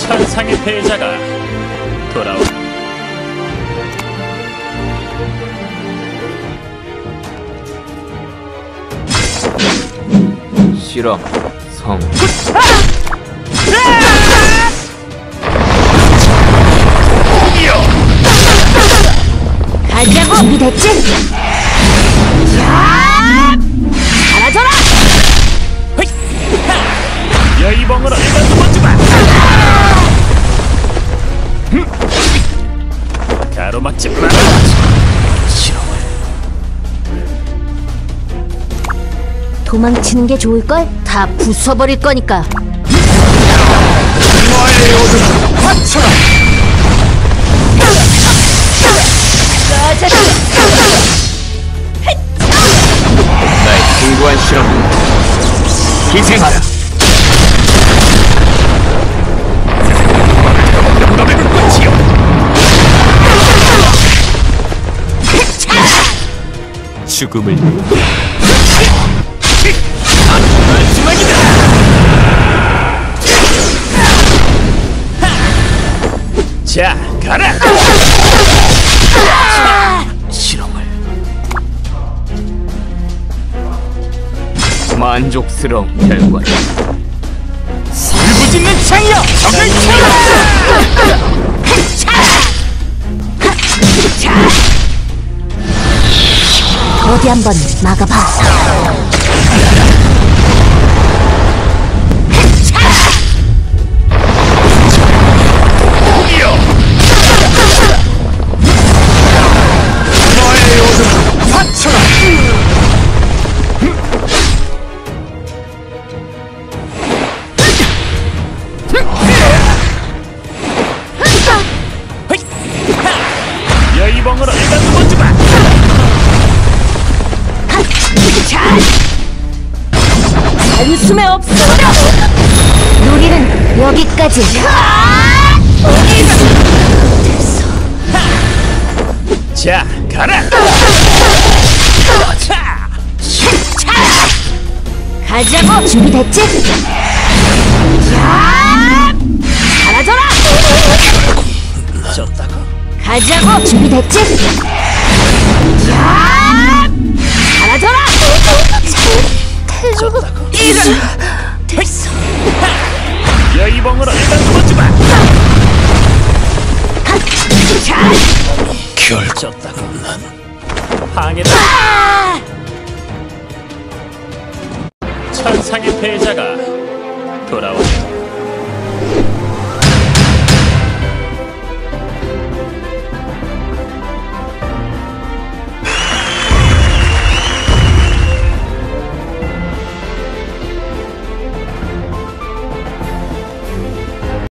천상의 패자가 돌아온 실험 성 가자고! 준비됐지? 사라져라! 여의봉으로 일단 주마. 가로막지 마라. 실험을 도망치는 게 좋을걸? 다 부숴버릴 거니까. 너의 어둠 받쳐라. 나의 숭고한 실험 희생하라. 너의 불꽃이여. 죽음을 마지막이다. 자, 가라. 실험을 만족스러운 결과. 불붙는 창이여, 적을 어디 한번 막아봐. 너의 어둠 받쳐라. 여의봉으로 일단 먼저봐. 단숨에 없어. 놀이는 여기까지. 자, 가라. 가자고! 준비됐지? 사라져라! 졌다고. 가자고! 준비됐지? 사라져라! 졌다고. 됐어. 여의봉으로 일단 먼저봐. 졌다고. 난 항해다. 천상의 패자가 돌아온다.